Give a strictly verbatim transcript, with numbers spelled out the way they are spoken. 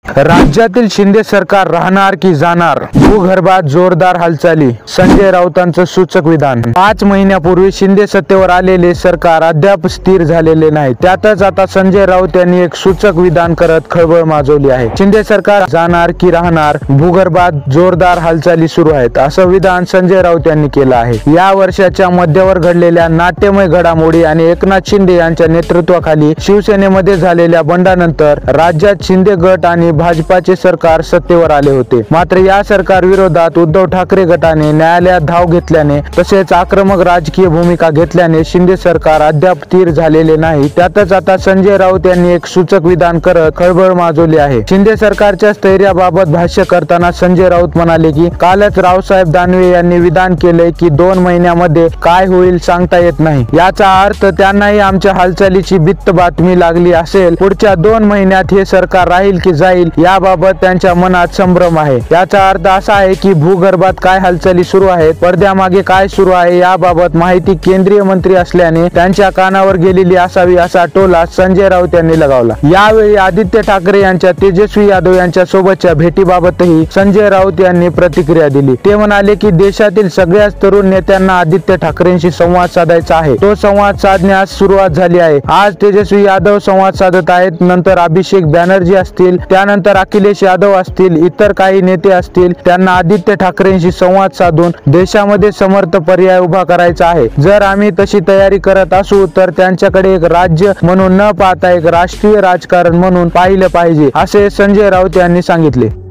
राज्यातील शिंदे सरकार राहणार की जाणार? भूगर्भात जोरदार हालचाली, संजय राऊतांचं सूचक विधान। पाच महिन्यापूर्वी शिंदे सत्तेवर आलेले सरकार अद्याप स्थिर झालेले नाही। त्यातच आता संजय राऊत यांनी एक सूचक विधान करत खळबळ माजवली आहे। शिंदे सरकार जाणार की राहणार? भूगर्भात जोरदार हालचाली सुरू आहेत, असं विधान संजय राऊत यांनी केलं आहे। या वर्षाच्या मध्यावर घडलेल्या नाट्यमय घडामोडी आणि एकनाथ शिंदे यांच्या नेतृत्वाखाली शिवसेनेमध्ये झालेल्या बंडानंतर राज्यात शिंदे गट आणि भाजपाचे सरकार सत्तेवर आले होते। मात्र या सरकार विरोधात उद्धव ठाकरे गटाने न्यायालयात धाव घेतल्याने तसेच आक्रमक राजकीय भूमिका घेतल्याने शिंदे सरकार अद्याप स्थिर झालेले नाही। त्यातच आता संजय राऊत यांनी एक सूचक विधान करत खळबळ माजवली आहे। शिंदे सरकारच्या स्थैर्याबाबत भाष्य करताना संजय राऊत म्हणाले की कालच रावसाहेब दानवे यांनी विधान केले की दोन महिन्यामध्ये काय होईल सांगता येत नाही। याचा अर्थ त्यांनाही आमच्या हालचालीची बित्त बातमी लागली असेल। पुढच्या दोन महिन्यात हे सरकार राहील की जाईल याबाबत त्यांच्या मनात संभ्रम आहे। याचा अर्थ असा आहे की भूगर्भात काय हालचाली सुरू आहेत, पडद्यामागे काय सुरू आहे याबाबत माहिती केंद्रीय मंत्री असल्याने त्यांच्या कानावर गेलेली असावी, असा टोला संजय राऊत यांनी लगावला। यावेळी आदित्य ठाकरे यांच्या तेजस्वी यादव यांच्या सोबतच्या भेटीबाबतही संजय राऊत यांनी प्रतिक्रिया दिली। ते म्हणाले की देशातील सगळ्याच तरुण नेत्यांना आदित्य ठाकरेंशी संवाद साधायचा आहे, तो संवाद साधण्यास सुरुवात झाली आहे। आज तेजस्वी यादव संवाद साधत आहेत, नंतर अभिषेक बॅनर्जी असतील, त्यानंतर अखिलेश यादव असतील, इतर काही नेते असतील, त्यांना आदित्य ठाकरेंशी संवाद साधून देशामध्ये समर्थ पर्याय उभा करायचा आहे। जर आम्ही तशी तयारी करत असू तर त्यांच्याकडे एक राज्य म्हणून न पाहता एक राष्ट्रीय राजकारण म्हणून पाहिलं पाहिजे, असे संजय राऊत यांनी सांगितले।